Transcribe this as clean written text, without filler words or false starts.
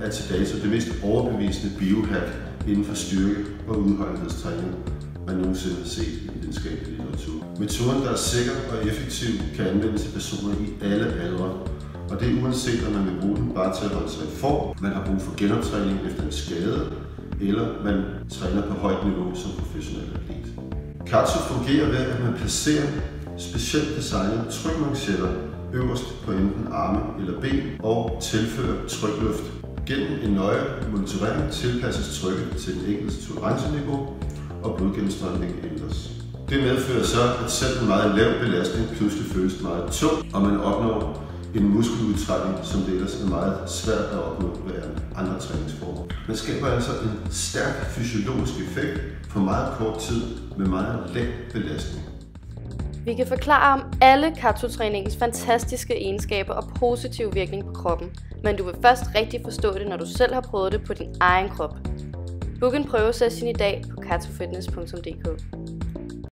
er til dato det mest overbevisende biohack inden for styrke- og udholdenhedstræning, man nogensinde har set i videnskabelig litteratur. Metoden, der er sikker og effektiv, kan anvendes til personer i alle aldre, og det er uanset om man vil bruge den bare til at holde sig i form, man har brug for genoptræning efter en skade, eller man træner på højt niveau som professionel atlet. Katsu fungerer ved, at man placerer specielt designede trykmanchetter øverst på enten arme eller ben og tilfører trykluft. Gennem en nøje monitorering tilpasses trykket til den enkeltes toleranceniveau og blodgennemstrømningen ændres. Det medfører så, at selv en meget lav belastning pludselig føles meget tung, og man opnår en muskeludtrækning, som det ellers er meget svært at opnå ved andre træningsformer. Man skaber altså en stærk fysiologisk effekt på meget kort tid med meget lav belastning. Vi kan forklare om alle Katsu-træningens fantastiske egenskaber og positiv virkning på kroppen, men du vil først rigtig forstå det, når du selv har prøvet det på din egen krop. Book en prøvesession i dag på katsufitness.dk.